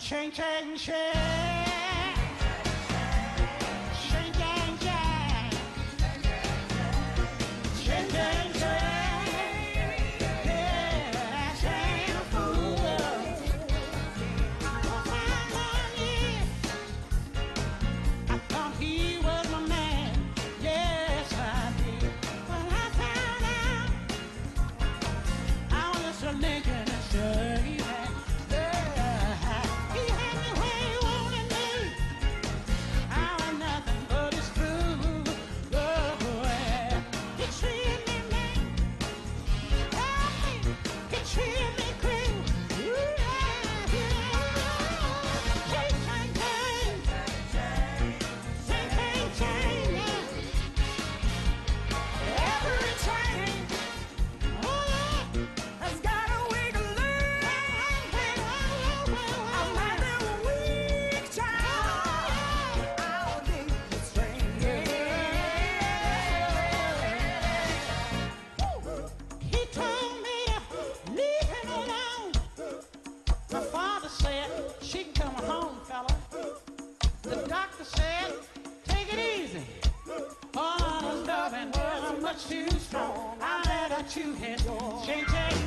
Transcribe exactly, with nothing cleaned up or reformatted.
Ching, ching, ching. Ching, ching, ching. Ching, ching, ching. Yeah, ching a fool. For five long years, I thought he was my man. Yes, I did. When I found out I was just a Lincoln and Shirley. Too strong. I let her chew his change.